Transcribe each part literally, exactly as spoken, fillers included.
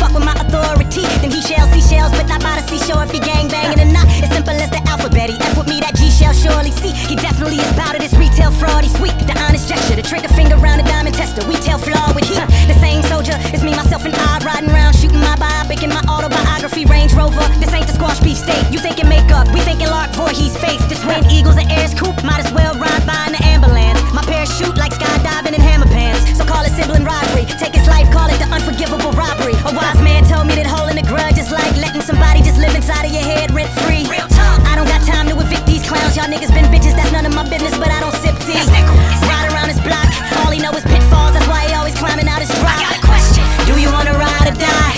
fuck with my authority, then he shall see shells, but not by the seashore. If he gang banging or not, it's simple as the alphabet. He F with me, that G shall surely see. He definitely is bout of this retail fraud. He's sweet, the honest gesture, the trigger finger round the diamond tester. We tell flaw with heat. The same soldier is me, myself, and I riding around shooting my biopic in my autobiography Range Rover. This ain't the squash beef steak. You thinking makeup, we thinking Lark Voorhees face. The twin eagles and airs coupe, might as well ride by in the ambulance. My parachute like skydiving in hammer pants. So call it sibling rivalry. Take his life, call it the unforgivable robbery. A wise man told me that holding a grudge is like letting somebody just live inside of your head rent free. Real talk. I don't got time to evict these clowns. Y'all niggas been bitches, that's none of my business, but I don't sip tea. Ride around his block, all he know is pitfalls. That's why he always climbing out his drop. I got a question. Do you wanna ride or die?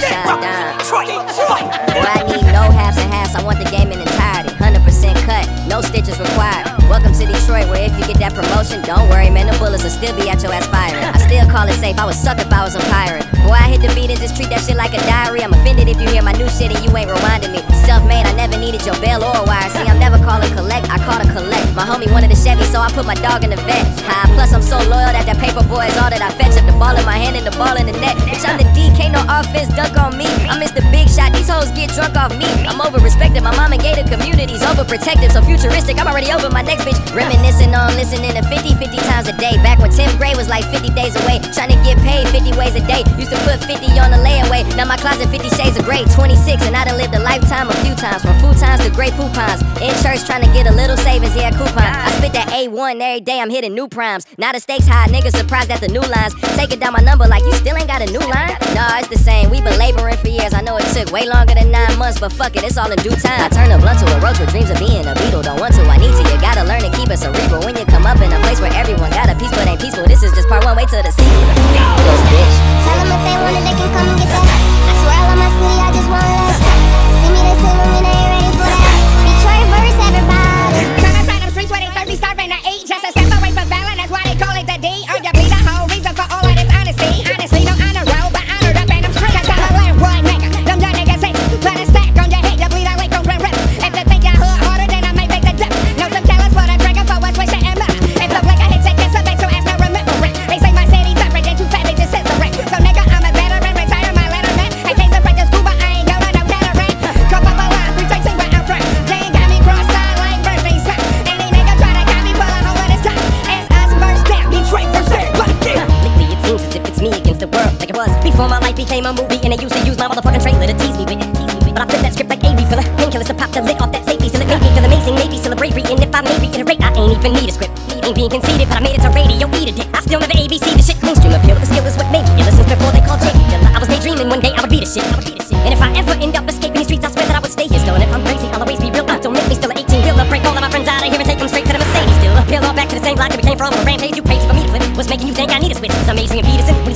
Boy, I need no halves and halves. I want the game in entirety. one hundred percent cut, no stitches required. Welcome to Detroit, where if you get that promotion, don't worry, man, the bullets will still be at your ass firing. I still call it safe, I would suck if I was a pirate. Boy, I hit the beat and just treat that shit like a diary. I'm offended if you hear my new shit and you ain't rewinding me. Self-made, I never needed your bail or a wire. See, I'm never calling collect, I call to collect. My homie wanted a Chevy, so I put my dog in the vet. High, plus I'm so loyal that that paper boy is all that I fetch. Up the ball in my hand and the ball in the net. Bitch, I'm the D, can't no offense dunk on me. I'm Mister Big Shot, these hoes get drunk off me. I'm over-respected, my mom and gated communities overprotective, so futuristic, I'm already over my next bitch. Reminiscing on listening to fifty, fifty times a day. Back when tenth grade was like fifty days away. Trying to get paid fifty ways a day. Used to put fifty on the layaway. Now my closet fifty shades of gray. twenty-six and I done lived a lifetime a few times. From futons to gray coupons. In church trying to get a little savings, yeah, coupon. I spit that A one every day, I'm hitting new primes. Now the stakes high, niggas surprised at the new lines. Taking down my number like you still ain't got a new line? Nah, it's the same, we been laboring for years. I know it took way longer than nine months, but fuck it, it's all in due time. I turn a blunt to a roach with dreams of being a beetle. Don't want to, I need to, you gotta learn to keep it cerebral. When you come up in a place where everyone got a piece but ain't peaceful, this is just part one, wait till the sequel. Let's go, bitch. Tell them if they want it, they can come and get that. I swear I love my city, I just want that. See me, they say when they ain't ready for that. Detroit verse, everybody. Tryna find them streets where they thirsty, starving to eat. Just a step away from violence, that's why they call it the D. Oh, you be the whole reason for all of this honesty. Honestly, no honor roll, but honored up in them streets. Cause I'm a landlord nigga, them young niggas hate. Put a stack on your head, you bleed out like on red rip. If you think you hood harder, then I might make the dip. Know some callous for the drinking for what's wishing and up. If look like I hit taking some so ask no remembering. They say my city's different, they too fat, they just censoring. So nigga, I'm a veteran, retire my letterman. I came to break the school, but I ain't going no veteran. Cup up a line, three drinks, see what I'm from. They ain't got me cross-eyed like birthday son. Any nigga try to got me, pull a hole in his tongue. It's us versus them, Detroit versus everybody. Lately it seems as if it's me against the world, like it was before my life became a movie. And they used to use my motherfucking trailer to tease me with it. But I flipped that script like A B for the painkillers to pop the lid off that safety. Still it made me feel amazing, maybe still a bravery. And if I may reiterate, I ain't even need a script. Ain't being conceited, but I made it to radio, eat a dick. I still never A B C the shit. Mainstream appeal, the skill is what made me. Ever since before they called J D Dilla, I was daydreaming one day I would be the shit. I would be the shit. And if I ever end up escaping these streets, I swear that I would stay here still. And if I'm crazy, I'll always be real. Uh, don't make me still an eighteen wheeler. Break all of my friends out of here and take them straight to the Mercedes. Still appeal all back to the same block that we came from. A rampage, you crazy for me to flip. What's making you think I need a switch? It's amazing and Peterson.